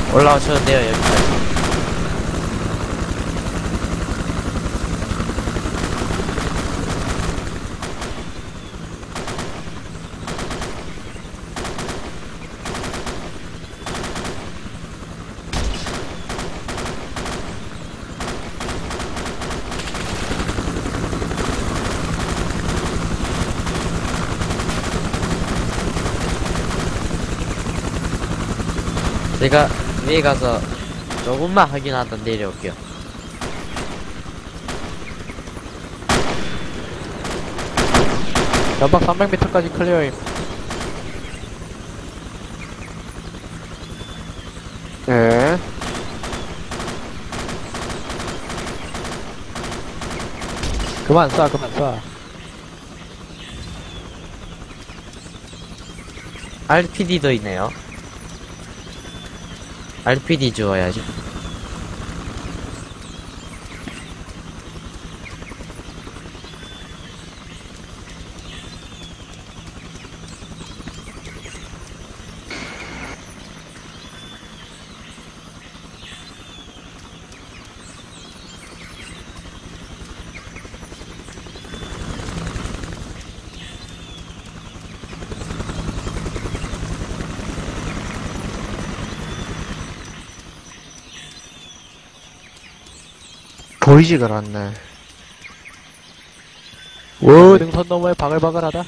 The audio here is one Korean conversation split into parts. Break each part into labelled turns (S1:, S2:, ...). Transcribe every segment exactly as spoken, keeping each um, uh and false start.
S1: 올라오셔도 돼요, 여기까지. 제가 위에 가서 조금만 확인하다 내려올게요.
S2: 연막 삼백 미터까지 클리어임.
S3: 네.
S2: 그만 쏴, 그만 쏴.
S1: 알피디도 있네요. 알피디 주워야지.
S3: 보이지가 않네.
S2: 오, 능선 너머에 바글바글하다.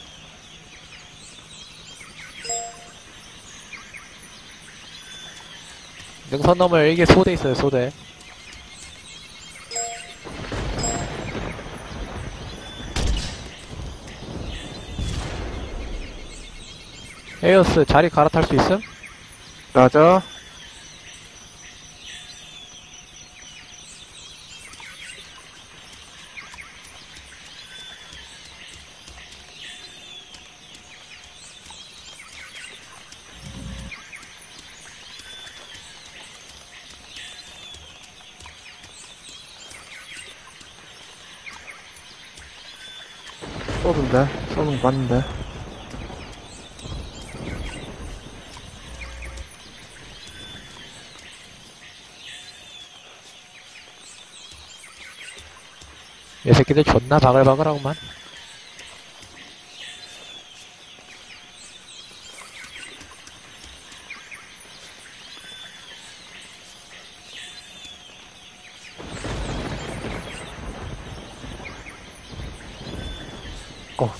S2: 능선 너머에 이게 소대 있어요, 소대. 에어스 자리 갈아탈 수 있음?
S3: 맞아. 쏘던데? 쏘는 거 봤는데.
S2: 이 새끼들 존나 바글바글하구만.
S3: 어.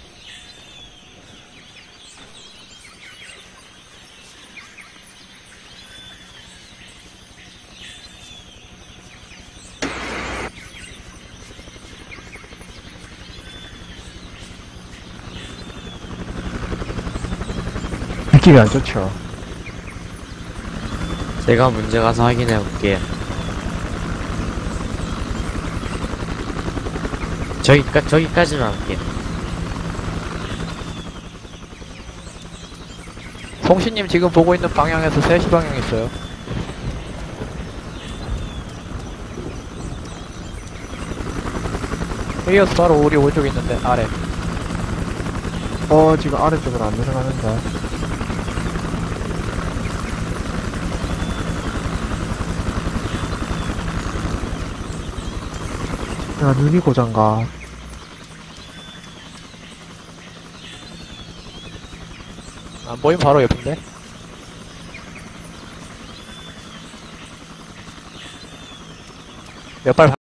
S3: 느낌이 안 좋죠.
S1: 제가 문제 가서 확인해 볼게요. 저기까, 저기까지만 할게요.
S2: 송신님 지금 보고 있는 방향에서 세 시 방향 있어요. 에어스 바로 우리 오른쪽에 있는데, 아래.
S3: 어, 지금 아래쪽으로 안 내려가는데. 야, 눈이 고장가.
S2: 안 보이면 바로 옆인데? 몇 발